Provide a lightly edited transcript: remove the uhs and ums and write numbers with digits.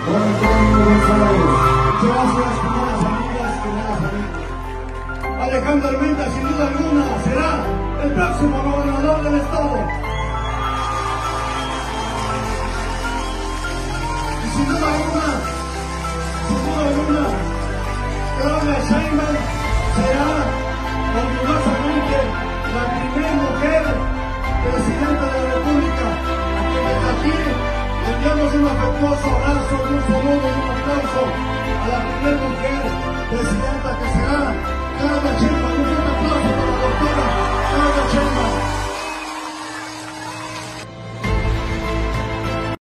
Gracias, queridas amigas, queridas amigos. Alejandro Armenta, sin duda alguna, será el próximo gobernador del estado. Y sin duda alguna, Claudia Sheinbaum será orgullosamente la primera mujer presidenta de la República, a quien desde aquí le enviamos un afectuoso abrazo, un saludo y un aplauso a la